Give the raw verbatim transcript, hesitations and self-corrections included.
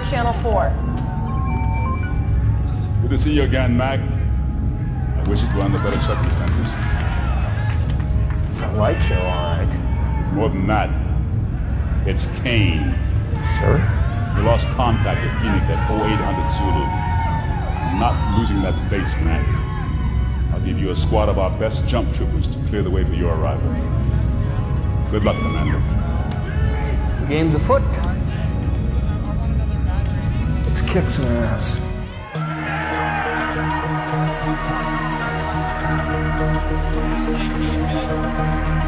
Channel four. Good to see you again, Mac. I wish it were under better circumstances. It's a light show, all right. It's more than that. It's Kane. Sir? You lost contact with Phoenix at oh eight hundred Zulu. I'm not losing that base, Mac. I'll give you a squad of our best jump troopers to clear the way for your arrival. Good luck, Commander. The game's afoot. Let's kick some ass. nineteen minutes.